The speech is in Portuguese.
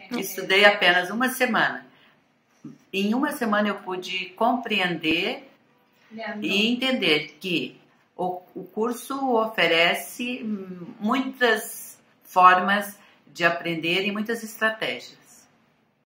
Estudei apenas uma semana. Em uma semana eu pude compreender e entender que o curso oferece muitas formas de aprender e muitas estratégias.